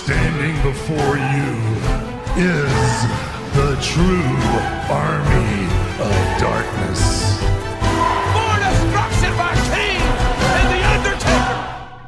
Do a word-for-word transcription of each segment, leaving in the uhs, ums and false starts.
Standing before you is the true army of darkness. More destruction by Kane and The Undertaker!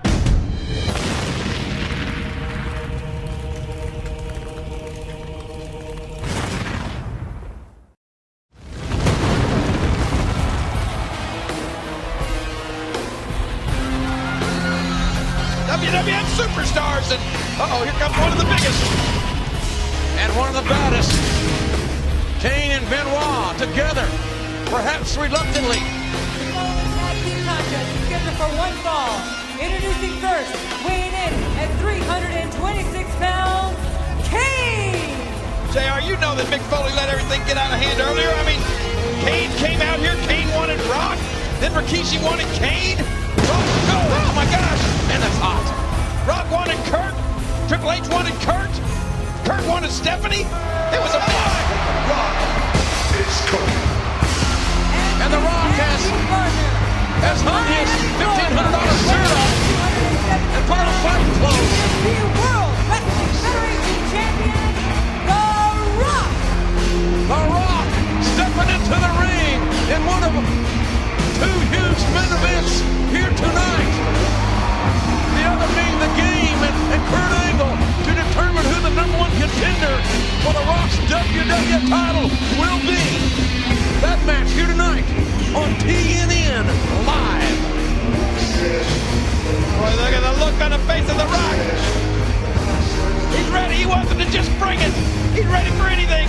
W W F superstars, and uh-oh, here comes one of the biggest. And one of the baddest. Kane and Benoit together, perhaps reluctantly. The following tag team contest is scheduled for one fall. Introducing first, weighing in at three hundred twenty-six pounds, Kane! J R, you know that Mick Foley let everything get out of hand earlier. I mean, Kane came out here, Kane wanted Rock, then Rikishi wanted Kane. Rock, go, oh my gosh, and that's hot. Rock wanted Kurt, Triple H wanted Kurt, Kurt wanted Stephanie. It was a fight. Rock is coming. And The Rock has, has hung his fifteen hundred dollar shirt off and put on fighting clothes. The World Wrestling Federation Champion, The Rock! The Rock stepping into the ring in one of two huge main events here tonight. The other being The Game and, and Kurt Angle to determine who the number one contender for The Rock's W W F title will be. That match here tonight on T N N Live. Boy, look at the look on the face of The Rock. He's ready. He wants them to just bring it. He's ready for anything.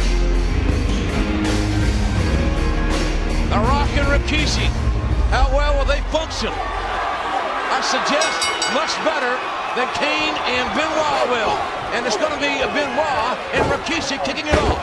The Rock and Rikishi. How well will they function? I suggest much better than Kane and Benoit will. And it's going to be a Benoit and Rikishi kicking it off.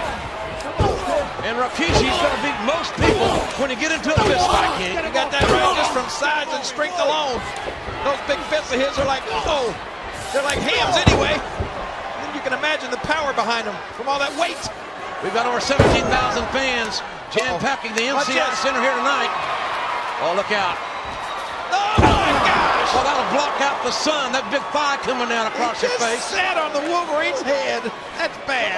And Rikishi's going to beat most people when you get into a fist fight, King. You got that right just from size and strength alone. Those big fists of his are like, oh, they're like hams anyway. And then you can imagine the power behind them from all that weight. We've got over seventeen thousand fans jam-packing the M C I Center here tonight. Oh, look out. Oh, my gosh! Well, that'll block out the sun. That big thigh coming down across your face. Sat on the Wolverine's head. That's bad.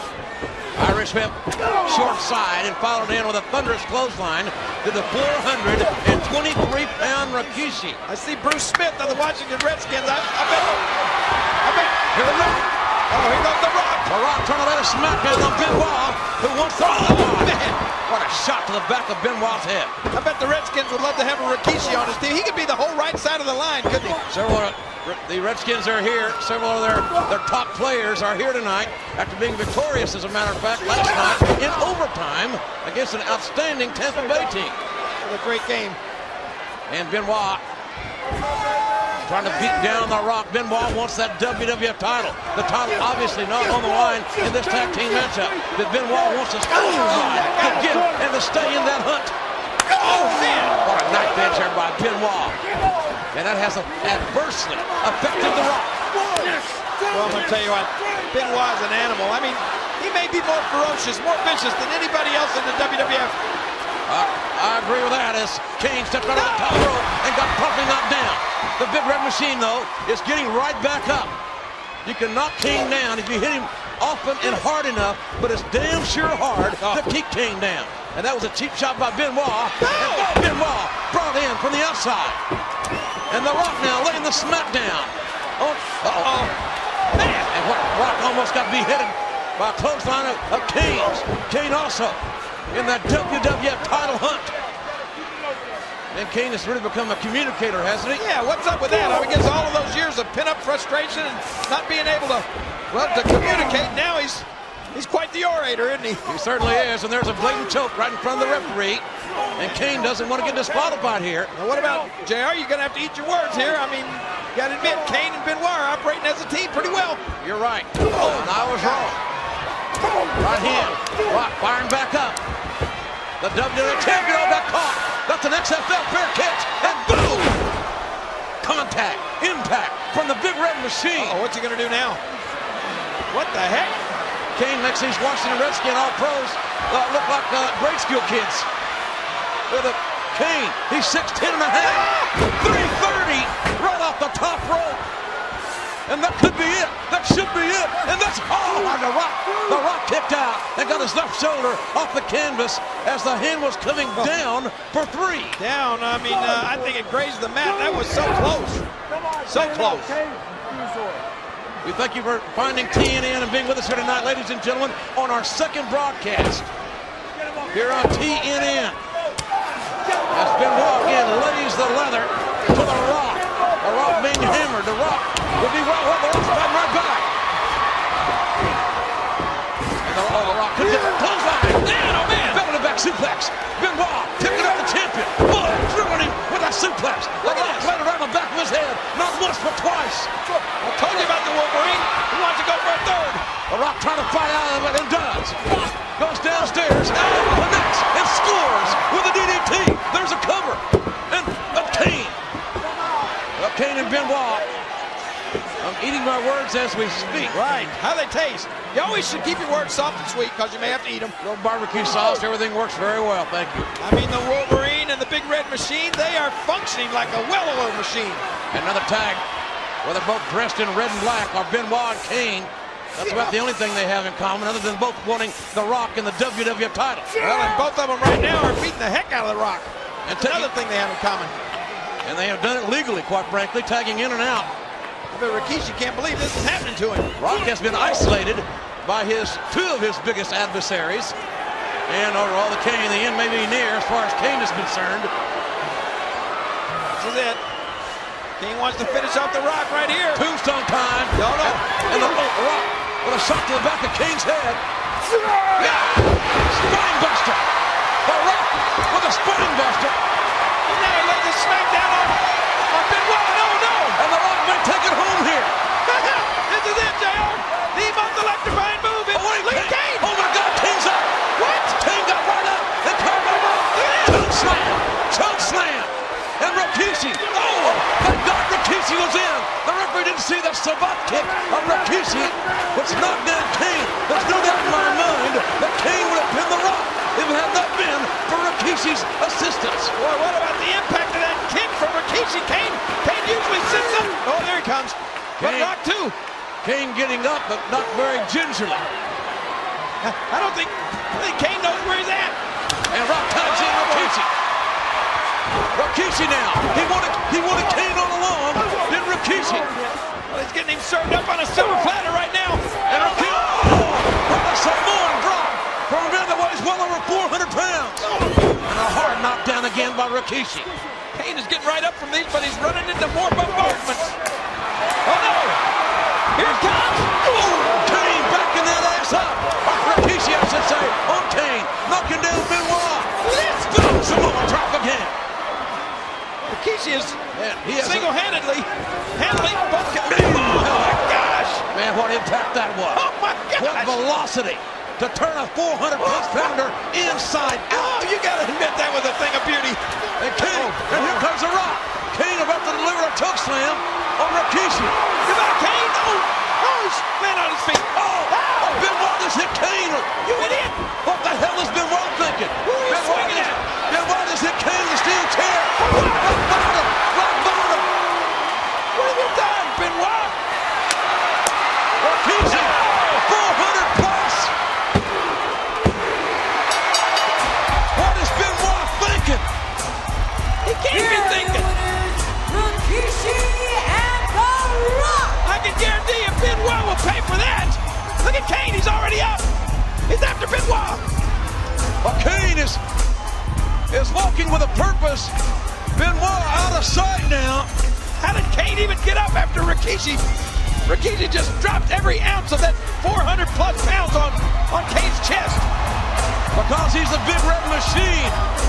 Irish whip, short side, and followed in with a thunderous clothesline to the four hundred twenty-three pound Rikishi. I see Bruce Smith on the Washington Redskins. I, I bet. I bet. Here we go. Oh, here goes The Rock. The Rock trying to let a smackdown on Benoit, who wants to. Oh, man. What a shot to the back of Benoit's head. I bet the Redskins would love to have a Rikishi on his team. He could be the whole right side of the line, couldn't he? Several of the Redskins are here. Several of their, their top players are here tonight after being victorious, as a matter of fact, last night in overtime against an outstanding Tampa Bay team. What a great game. And Benoit trying to beat down The Rock. Benoit wants that W W F title. The title obviously not on the line in this tag team matchup. But Benoit wants to stay to get and to stay in that hunt. Oh, man! What a knife edge there by Benoit. And that has adversely affected The Rock. Well, I'm going to tell you what, Benoit's an animal. I mean, he may be more ferocious, more vicious than anybody else in the W W F. Uh, I agree with that as Kane stepped out on the top rope and got promptly knocked down. The Big Red Machine, though, is getting right back up. You can knock Kane down if you hit him often and hard enough, but it's damn sure hard to keep Kane down. And that was a cheap shot by Benoit. And Benoit brought in from the outside. And The Rock now laying the smack down. Oh, uh-oh. Man, and what Rock almost got beheaded by a clothesline of, of Kane's. Kane also in that W W F title hunt. And Kane has really become a communicator, hasn't he? Yeah, what's up with that? I mean, against all of those years of pin-up frustration and not being able to, well, to communicate, now he's he's quite the orator, isn't he? He certainly is, and there's a blatant choke right in front of the referee. And Kane doesn't want to get disqualified here. Now, what about, J R? You're going to have to eat your words here. I mean, you got to admit, Kane and Benoit are operating as a team pretty well. You're right. Oh, and I was wrong. Right hand. Rock firing back up. The W W F champion got caught. That's an X F L fair catch. And boom! Contact, impact from the Big Red Machine. Uh-oh, what's he going to do now? What the heck? Kane makes these Washington Redskins all-pros uh, look like uh, grade school kids. With a Kane, he's six ten and a half. three thirty right off the top rope. And that could be it. That should be it. And that's, oh, and the Rock, the Rock kicked out and got his left shoulder off the canvas as the hand was coming down for three. Down, I mean, uh, I think it grazed the mat. That was so close. So close. We thank you for finding T N N and being with us here tonight, ladies and gentlemen, on our second broadcast here on T N N. As Benoit again lays the leather to the Rock. The Rock being hammered. The Rock will be right, well, the Rock's fighting right back. And the, oh, the Rock could get it. Clothesline. Man, oh man. Belly to back suplex. Benoit picking up the champion. Boy, drilling him with a suplex. The Rock landed around the back of his head. Not once, but twice. I told you about the Wolverine. He wants to go for a third. The Rock trying to fight out of it and does. Goes downstairs and connects and scores with a D D T. There's a cover. And a Kane. Well, Kane and Benoit. I'm eating my words as we speak. Right. How they taste. You always should keep your words soft and sweet because you may have to eat them. No barbecue sauce. Everything works very well. Thank you. I mean, the Wolverine and the Big Red Machine, they are functioning like a well-oiled machine. Another tag where they're both dressed in red and black are Benoit and Kane. That's about the only thing they have in common, other than both wanting The Rock and the W W F title. Well, and both of them right now are beating the heck out of The Rock. And another thing they have in common. And they have done it legally, quite frankly, tagging in and out. But Rikishi can't believe this is happening to him. Rock has been isolated by his two of his biggest adversaries. And overall, the Kane in the end may be near as far as Kane is concerned. This is it. Kane wants to finish off The Rock right here. Tombstone time. No, no. And the, oh, the Rock with a shot to the back of Kane's head. Yeah. Spine buster. The Rock with a spine buster. And now he lays a smackdown on, on Benoit. No, no. And The Rock may take it home here. This is it, J R. The most electrifying move in Oh, wait, Lee Kane. Kane. Oh my God, Kane's up. What? Kane got right up and caught by Rock. Choke slam. Choke slam. And Rikishi. Oh, thank God Rikishi was in. The referee didn't see the savate kick of Rikishi, which knocked down Kane. There's no doubt in my mind that Kane would have pinned The Rock if it had not been for Rikishi's assistance. Boy, what about the impact of that kick from Rikishi? Kane, Kane usually sits up. Oh, there he comes. But Kane. Rock too. Kane getting up, but not very gingerly. I don't think, I think Kane knows where he's at. And Rock tags in Rikishi. Rikishi now. He wanted, he wanted Kane all along. Then Rikishi. Well, he's getting him served up on a silver platter right now. And Rikishi. Oh, what a Samoan drop from a man that weighs well over four hundred pounds. And a hard knockdown again by Rikishi. Kane is getting right up from these, but he's running into more bombardments. Oh no! Here it comes! Oh, Kane backing that ass up. Rikishi, I should say, on Kane, knocking down Benoit. Let's go! Samoan drop again. Rikishi is Man, he has single-handedly handling both. Oh my gosh! Man, what impact that was. Oh my What gosh! velocity to turn a four hundred plus pounder inside out. Oh, you gotta admit that was a thing of beauty. And Kane, and here comes The Rock. Kane about to deliver a choke slam on Rikishi. Come on, Kane! Oh, oh, he's man on his feet. Oh, oh, Benoit just hit Kane. You idiot! What the hell is Benoit thinking? Who are you swinging just, at? Benoit just hit Kane in the steel chair. Rock bottom, rock bottom. What have you done, Benoit? Rikishi, four hundred plus. What is Benoit thinking? He can't be thinking. Rikishi and The Rock. I can guarantee you Benoit will pay for that. Look at Kane, he's already up. He's after Benoit. Well, Kane is, is walking with a purpose. Benoit out of sight now. How did Kane even get up after Rikishi? Rikishi just dropped every ounce of that four hundred plus pounds on, on Kane's chest. Because he's a Big Red Machine.